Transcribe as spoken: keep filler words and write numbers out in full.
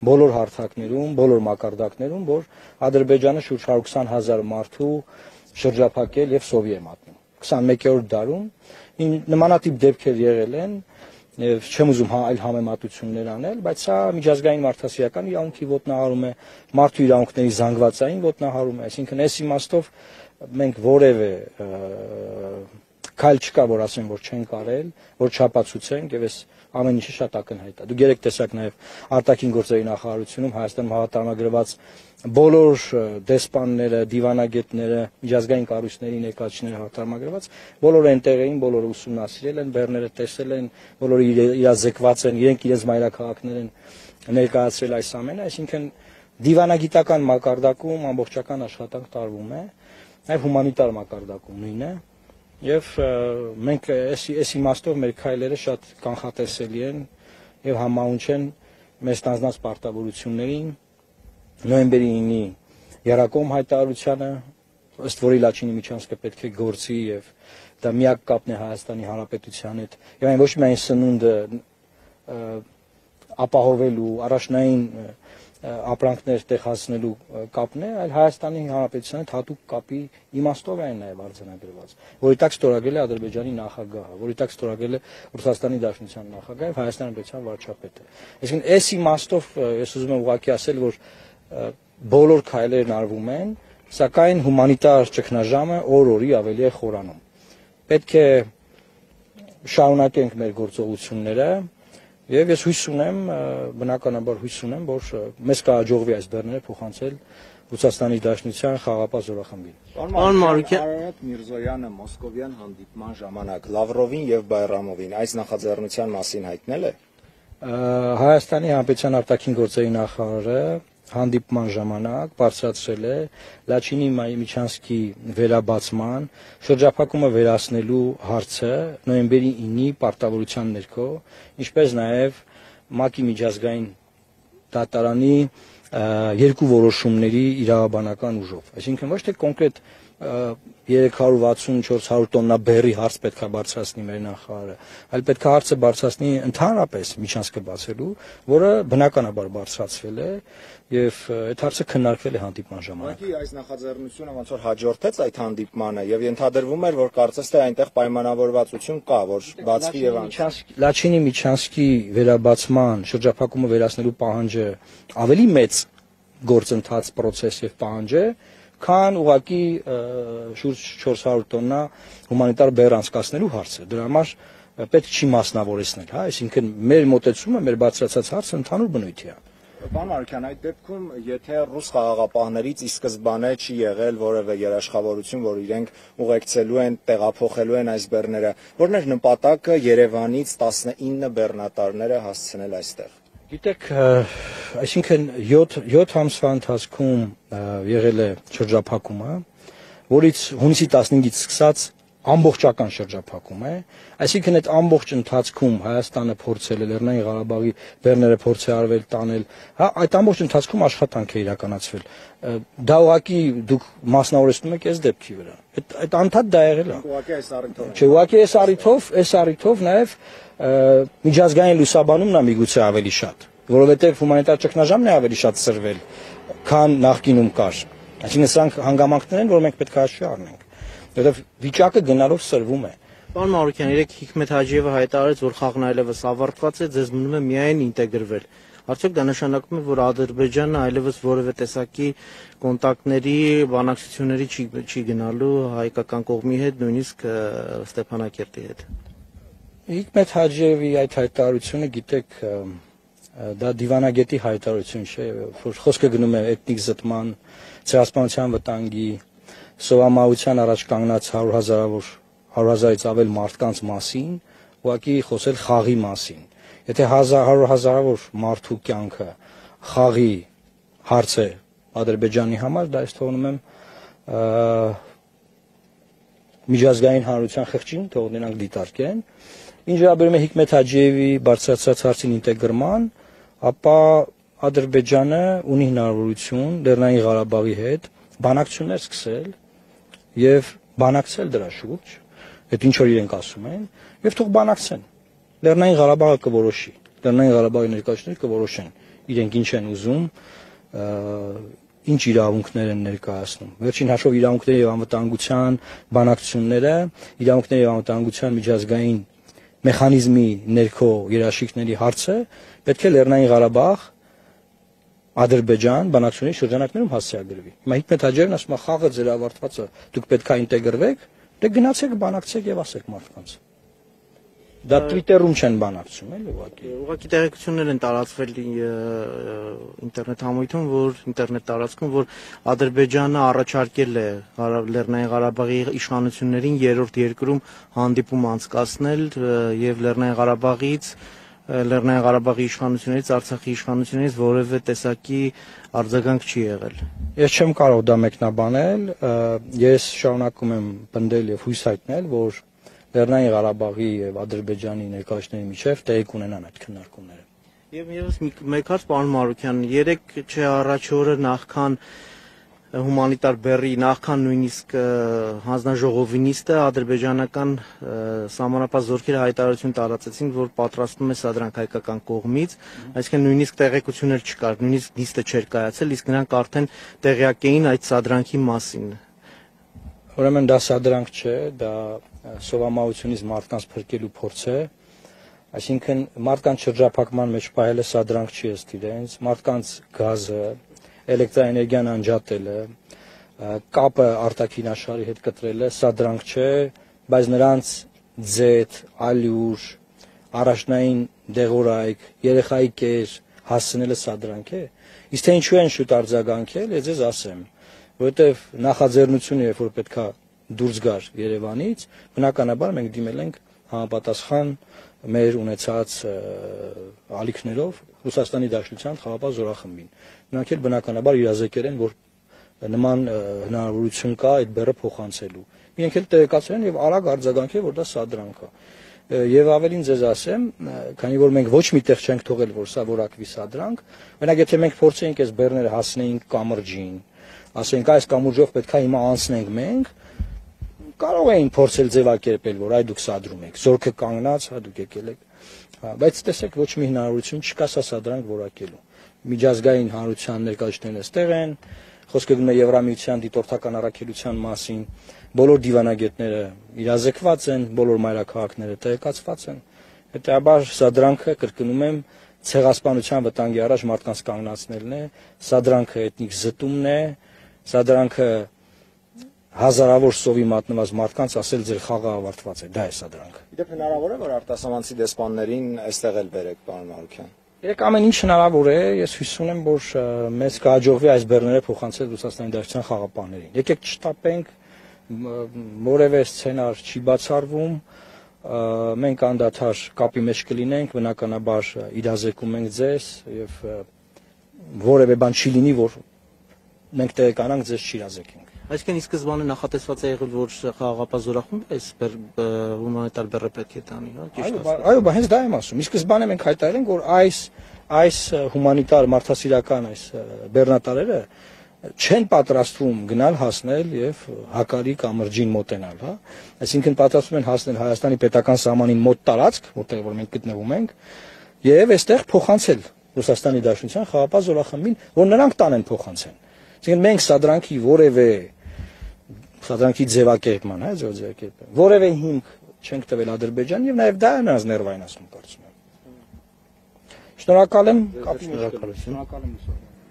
բոլոր հարթակներում, բոլոր մակարդակներում, որ Ադրբեջանը շուրջ հարյուր քսան հազար մարդու շրջափակել եւ սովի է մատնում։ քսանմեկերորդ դարում նմանատիպ դեպքեր եղել են, եւ չեմ ուզում այլ համեմատություններ անել, բայց սա միջազգային մարդասիրական իրավունքի ոտնահարում է, մարդու իրավունքների զանգվածային ոտնահարում է, այսինքն այս իմաստով մենք որևէ քայլ չկա, որ ասեմ, որ չենք արել, որ չապացուցենք, եւ այս ամեն ինչը շատ ակնհայտ է։ Դուք երեք տեսակ նաեւ արտաքին գործերի նախարարությունում Հայաստանում հավատարմագրված բոլոր դեսպանները, դիվանագետները, միջազգային կառույցների ներկայացուցիչները հավատարմագրված, բոլորը այնտեղ էին, բոլորը ուսումնասիրել են, բեռները տեսել են, բոլորը իրազեկված են, իրենք իրենց մայրաքաղաքներ են ներկայացրել այս ամենը, այսինքն դիվանագիտական մակարդակում ամբողջական աշխատանք տարվում է, նաեւ հումանիտար մակարդակում նույնն է, եւ մենք այս իմաստով մեր քայլերը շատ կանխատեսելի են եւ համահունչ են մեր ստանձնած պարտավորություններին նոյեմբերի ինի Երակոմ հայտարարությանը, ըստ որի Լաչինի միջանցքը պետք է գործի եւ դա միակ կապն է Հայաստանի Հանրապետության հետ եւ այն ոչ միայն սնունդը ապահովելու առաջնային ապրանքներ տեղացնելու կապն է, այլ Հայաստանի Հանրապետության հետ հատուկ կապի իմաստով այն նաեւ արձանագրված, որի տակ ստորագրել է Ադրբեջանի նախագահը, որի տակ ստորագրել է Ռուսաստանի Դաշնության նախագահը եւ Հայաստանի Հանրապետության վարչապետը։ Այսինքն այս իմաստով ես ուզում եմ ուղղակի ասել, որ բոլոր քայլերն արվում են, սակայն հումանիտար ճգնաժամը օր-օրի ավելի է խորանում։ Պետք է շարունակենք մեր գործողությունները եւ ես հույս ունեմ, բնականաբար հույս ունեմ, որ մեզ կհաջողվի այս բեռները փոխանցել Ռուսաստանի Դաշնության խաղապահ զորախմբին։ Պարոն Մարուկյան, Արարատ Միրզոյանը մոսկովյան հանդիպման ժամանակ Լավրովին եւ Բայրամովին այս նախաձեռնության մասին հայտնել է։ Հայաստանի Հանրապետության արտաքին գործերի նախարարը հանդիպման ժամանակ բարձրացրել է Լաչինի միջանցքի վերաբացման շրջափակումը վերացնելու հարցը նոյեմբերի ինի պարտավորության ներքո, ինչպես նաև ՄԱԿ-ի միջազգային դատարանի երկու որոշումների իրավաբանական ուժով։ Այսինքն ոչ թե կոնկրետ երեք հարյուր վաթսուն չորս հարյուր տոննա բեռի հարց պետք է բարձրացնի մեր նախարարը, այլ պետք է հարցը բարձրացնի ընդհանրապես միջանցքը բացելու, որը բնականաբար բարձրացվել է եւ այդ հարցը քննարկվել է հանդիպման ժամանակ։ Ուղղակի այս նախաձեռնությունը ոնց որ հաջորդեց այդ հանդիպմանը եւ ենթադրվում էր, որ կարծես թե այնտեղ պայմանավորվածություն կա, որ բացվի եւ անցնի։ Լաչինի միջանցքի վերաբացման շրջափակումը վերացնելու պահանջը ավելի մեծ գործընթաց, process եւ պահանջ է, քան ուղղակի շուրջ չորս հարյուր տոննա հումանիտար բեռ անցկացնելու հարցը։ Դրա համար պետք չի մասնավորեցնել, հա, այսինքն մեր մոտեցումը, մեր բարձրացած հարցը ընդհանուր բնույթի է։ Պարոն Մարուկյան, այդ դեպքում, եթե ռուս խաղաղապահներից ի սկզբանե չի եղել որևէ երաշխավորություն, որ իրենք ուղեկցելու են, տեղափոխելու են այս բեռները, որն էր նպատակը Երևանից տասնինը բեռնատարները հասցնել այստեղ։ Գիտեք, այսինքն յոթ ամսվա ընթացքում եղել է շրջափակումը, որից հունիսի տասնհինգից սկսած ամբողջական շրջափակում է, այսինքն այդ ամբողջ ընթացքում Հայաստանը փորձել է Լեռնային Ղարաբաղի բեռները փորձ է արվել տանել, հա, այդ ամբողջ ընթացքում աշխատանք է իրականացվել։ Դա ուղղակի դուք մասնավորեցնում եք այս դեպքի վրա։ Այդ այդ անդադ դա եղել է։ Ուղղակի այս առիթով։ Չէ, ուղղակի այս առիթով, այս առիթով նաև միջազգային լուսաբանումն է միգուցե ավելի շատ, որովհետև հումանիտար ճգնաժամն է ավելի շատ սրվել, քան նախկինում կար։ Այսինքն սրանք հանգամանքներ են, որ մենք պետք է հաշվի առնենք, որովհետև վիճակը գնալով սրվում է։ Պարոն Մարուկյան, երեք Հիկմետ Հաջիևը հայտարարեց, որ խաղն այլևս ավարտված է, ձեզ մնում է միայն ինտեգրվել։ Արդյոք դա նշանակում է, որ Ադրբեջանը այլևս որևէ տեսակի կոնտակտների, բանակցությունների չի, չի գնալու հայկական կողմի հետ, նույնիսկ Ստեփանակերտի հետ։ Հիկմետ Հաջիևի այդ հայտարարությունը, գիտեք, դա դիվանագետի հայտարարություն չէ, որ խոսքը գնում է էթնիկ զտման, ցեղասպանության վտանգի, սովամահության առաջ կանգնած հարյուր հազարավոր, հարյուր հազարից ավել մարդկանց մասին, ուղղակի խոսել խաղի մասին։ Եթե հարյուր հազարավոր մարդու կյանքը խաղի հարց է Ադրբեջանի համար, դա ես թողնում եմ միջազգային հանրության խղճին, թող նրանք դիտարկեն։ Ինչ վերաբերում է Հիկմետ Հաջիևի բարձրացած հարցին ինտեգրման, ապա Ադրբեջանը ունի հնարավորություն Լեռնային Ղարաբաղի հետ բանակցություններ սկսել եւ բանակցել դրա շուրջ, այդ ինչ որ իրենք ասում են, եւ թող բանակցեն։ Լեռնային Ղարաբաղը կորոշի, Լեռնային Ղարաբաղի ներկայացուցիչները կորոշեն, իրենք ինչ են ուզում, ինչ իրավունքներ են ներկայացնում։ Վերջին հաշվով իրավունքների եւ անվտանգության բանակցությունները, իրավունքների եւ անվտանգության միջազգային մեխանիզմի ներքո երաշխիքների հարցը պետք է Լեռնային Ղարաբաղ, Ադրբեջան բանակցությունների շրջանակներում հասցեագրվի։ Հիմա Հիկմետ Հաջարյանն ասում է խաղը ձեր ավարտված է, դուք պետք է ինտեգրվեք, դե գնացեք բանակցեք եւ ասեք մարդկանց։ Դա Twitter-ում չեն բանակցում, էլի ուղղակի։ Ուղղակի տեղեկություններ են տարածվել ինտերնետ համույթում, որ ինտերնետ տարածքում, որ Ադրբեջանը առաջարկել է Լեռնային Ղարաբաղի իշխանություններին երրորդ երկրում հանդիպում անցկացնել եւ Լեռնային Ղարաբաղից Լեռնային Ղարաբաղի իշխանություններից, Արցախի իշխանություններից որևէ տեսակի արձագանք չի եղել։ Ես չեմ կարող դա մեկնաբանել, ես շարունակում եմ պնդել եւ հույս հայտնել, որ Լեռնային Ղարաբաղի եւ Ադրբեջանի ներկայացների միջև տեղի կունենան այդ քննարկումները։ Եվ եւս մեկ հարց, պարոն Մարուկյան, երեք չէ առաջ օրը նախքան հումանիտար բեռի, նախքան նույնիսկ հանձնաժողովի նիստը ադրբեջանական սահմանապահ զորքերը հայտարարություն տարածեցին, որ պատրաստվում է սադրանք հայկական կողմից, այսինքն նույնիսկ տեղեկություններ չկար, նույնիսկ նիստը չէր կայացել, իսկ նրանք արդեն տեղյակ էին այդ սադրանքի մասին։ Ուրեմն դա սադրանք չէ, դա սովամահությունից մարդկանց փրկելու փորձ է, այսինքն մարդկանց շրջափակման մեջ պահելը սադրանք չի ըստ իրենց, մարդկանց գազը, էլեկտրաէներգիան անջատելը, կապը արտաքին աշխարհի հետ կտրելը սադրանք չէ, բայց նրանց ձետ, ալյուր, առաջնային դեղորայք, երեխայի կեր հասցնելը սադրանք է։ Իսկ թե ինչու են շուտ արձագանքել, ես ձեզ ասեմ, որովհետև նախաձեռնությունը, երբ որ պետքա դուրս գար Երևանից, բնականաբար մենք դիմել ենք համապատասխան մեր ունեցած ալիքներով Ռուսաստանի Դաշնության խաղապահ զորախմբին։ Նրանք էլ բնականաբար իրազեկել են, որ նման հնարավորություն կա այդ բեռը փոխանցելու։ Իրենք էլ տեղեկացել են եւ արագ արձագանքել, որ դա սադրանք է։ Եվ ավելին ձեզ ասեմ, քանի որ մենք ոչ միտեղ չենք թողել, որ սա որակվի սադրանք, օրինակ եթե մենք փորձեինք այս բեռները հասնեինք կամրջին, ասենք այս կամուրջով պետքա հիմա անցնենք մենք, կարող էին փորձել ձևակերպել, որ այ դուք սադրում եք, զորքը կանգնած, հա դուք եկել եք, բայց տեսեք ոչ մի հնարավորություն չկա սա սադրանք որակելու։ Միջազգային հանրության ներկայացուցիչներն այստեղ են, խոսքը գնում է Եվրամիության դիտորդական առաքելության մասին, բոլոր դիվանագետները իրազեկված են, բոլոր մայրաքաղաքները տեղեկացված են։ Հետեւաբար սադրանքը, կրկնում եմ, ցեղասպանության վտանգի առաջ մարդկանց կանգնացնելն է, սադրանքը էթնիկ զտումն է, սադրանքը հազարավոր սովի մատնված մարդկանց ասել ձեր խաղը ավարտված է, դա է սադրանքը։ Իդեպ հնարավոր է, որ արտասահմանցի դեսպաններին այստեղ էլ բերեք, պարոն Մարուկյան։ Երեք ամեն ինչ հնարավոր է, ես հույս ունեմ, որ մեզ կհաջողվի այս բեռները փոխանցել Ռուսաստանի Դաշնության խաղապահներին։ Եկեք չտապենք, որևէ սցենար չի բացառվում, մենք անդադար կապի մեջ կլինենք, բնականաբար իրազեկում ենք ձեզ եւ որևէ բան չի լինի, որ մենք տեղեկանանք, ձեզ չիրազեկենք։ Այսինքն ի սկզբանե նախատեսված է եղել, որ խաղաղապահ զորախումբը այս հումանիտար բեռը պետք է տանի, հա, ճիշտ է։ Այո, բայց հենց դա եմ ասում։ Ի սկզբանե մենք հայտարարել ենք, որ այս այս հումանիտար մարդասիրական այս բեռնատարերը չեն պատրաստվում գնալ հասնել եւ Հակարի կամրջին մոտենալ, հա։ Այսինքն պատրաստվում են հասնել Հայաստանի պետական սահմանին մոտ տարածք, որտեղ որ մենք գտնվում ենք, եւ այստեղ փոխանցել Ռուսաստանի Դաշնության խաղաղապահ զորախմբին, որ նրանք տանեն փոխանցեն։ Այսինքն մենք սադրանքի որևէ սադրանքի ձևակերպման, հա, ձևակերպել, որևէ հիմք չենք տվել Ադրբեջան եւ նաեւ դա է նրանց ներվայնացնում կարծում եմ։ Շնորհակալ եմ, կապի մեջ։ Շնորհակալություն։ Շնորհակալ եմ։